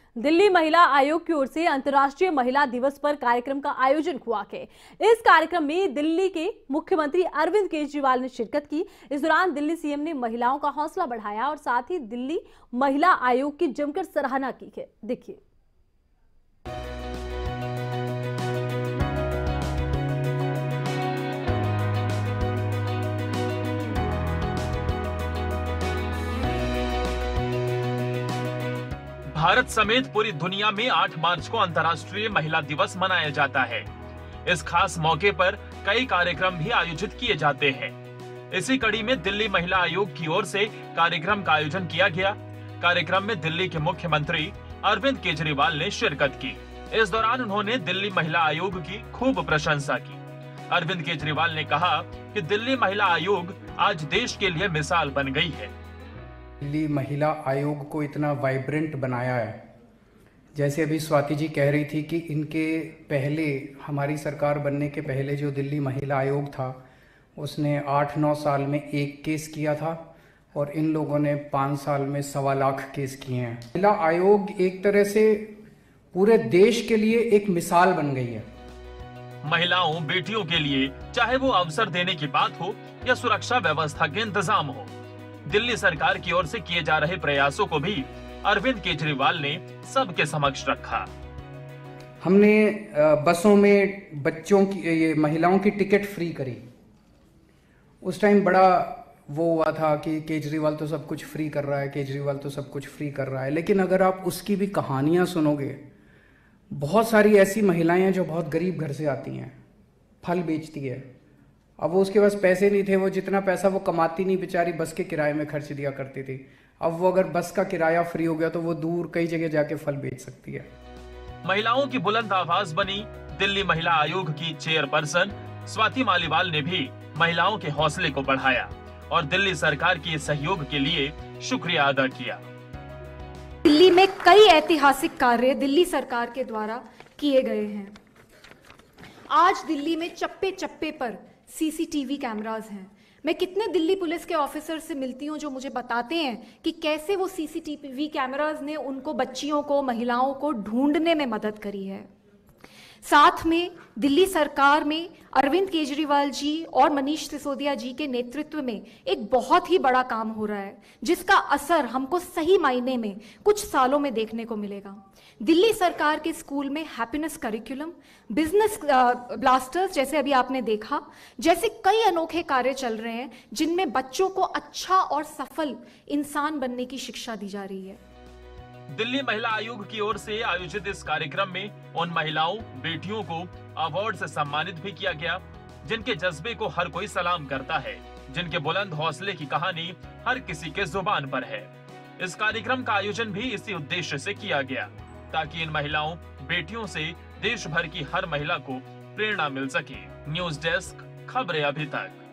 दिल्ली महिला आयोग की ओर से अंतर्राष्ट्रीय महिला दिवस पर कार्यक्रम का आयोजन हुआ है। इस कार्यक्रम में दिल्ली के मुख्यमंत्री अरविंद केजरीवाल ने शिरकत की। इस दौरान दिल्ली सीएम ने महिलाओं का हौसला बढ़ाया और साथ ही दिल्ली महिला आयोग की जमकर सराहना की है। देखिए। भारत समेत पूरी दुनिया में 8 मार्च को अंतर्राष्ट्रीय महिला दिवस मनाया जाता है। इस खास मौके पर कई कार्यक्रम भी आयोजित किए जाते हैं। इसी कड़ी में दिल्ली महिला आयोग की ओर से कार्यक्रम का आयोजन किया गया। कार्यक्रम में दिल्ली के मुख्यमंत्री अरविंद केजरीवाल ने शिरकत की। इस दौरान उन्होंने दिल्ली महिला आयोग की खूब प्रशंसा की। अरविंद केजरीवाल ने कहा कि दिल्ली महिला आयोग आज देश के लिए मिसाल बन गई है। दिल्ली महिला आयोग को इतना वाइब्रेंट बनाया है। जैसे अभी स्वाति जी कह रही थी कि इनके पहले, हमारी सरकार बनने के पहले जो दिल्ली महिला आयोग था उसने 8-9 साल में 1 केस किया था और इन लोगों ने 5 साल में 1.25 लाख केस किए हैं। महिला आयोग एक तरह से पूरे देश के लिए एक मिसाल बन गई है। महिलाओं बेटियों के लिए चाहे वो अवसर देने की बात हो या सुरक्षा व्यवस्था के इंतजाम हो, दिल्ली सरकार की ओर से किए जा रहे प्रयासों को भी अरविंद केजरीवाल ने सबके समक्ष रखा। हमने बसों में बच्चों की, ये महिलाओं की टिकट फ्री करी। उस टाइम बड़ा वो हुआ था कि केजरीवाल तो सब कुछ फ्री कर रहा है, केजरीवाल तो सब कुछ फ्री कर रहा है। लेकिन अगर आप उसकी भी कहानियां सुनोगे, बहुत सारी ऐसी महिलाएं हैं जो बहुत गरीब घर से आती हैं, फल बेचती है। अब वो उसके पास पैसे नहीं थे, वो जितना पैसा वो कमाती नहीं, बेचारी बस के किराए में खर्च दिया करती थी। अब वो अगर बस का किराया फ्री हो गया तो वो दूर कई जगह जाके फल बेच सकती है। महिलाओं की बुलंद आवाज बनी दिल्ली महिला आयोग की चेयरपर्सन स्वाति मालीवाल ने भी महिलाओं के हौसले को बढ़ाया और दिल्ली सरकार के सहयोग के लिए शुक्रिया अदा किया। दिल्ली में कई ऐतिहासिक कार्य दिल्ली सरकार के द्वारा किए गए हैं। आज दिल्ली में चप्पे चप्पे पर सीसीटीवी कैमरास हैं। मैं कितने दिल्ली पुलिस के ऑफिसर से मिलती हूँ जो मुझे बताते हैं कि कैसे वो सीसीटीवी कैमरास ने उनको, बच्चियों को, महिलाओं को ढूंढने में मदद करी है। साथ में दिल्ली सरकार में अरविंद केजरीवाल जी और मनीष सिसोदिया जी के नेतृत्व में एक बहुत ही बड़ा काम हो रहा है, जिसका असर हमको सही मायने में कुछ सालों में देखने को मिलेगा। दिल्ली सरकार के स्कूल में हैप्पीनेस करिकुलम, बिजनेस ब्लास्टर्स जैसे अभी आपने देखा, जैसे कई अनोखे कार्य चल रहे हैं जिनमें बच्चों को अच्छा और सफल इंसान बनने की शिक्षा दी जा रही है। दिल्ली महिला आयोग की ओर से आयोजित इस कार्यक्रम में उन महिलाओं, बेटियों को अवार्ड से सम्मानित भी किया गया जिनके जज्बे को हर कोई सलाम करता है, जिनके बुलंद हौसले की कहानी हर किसी के जुबान पर है। इस कार्यक्रम का आयोजन भी इसी उद्देश्य से किया गया ताकि इन महिलाओं, बेटियों से देश भर की हर महिला को प्रेरणा मिल सके। न्यूज़ डेस्क, खबरें अभी तक।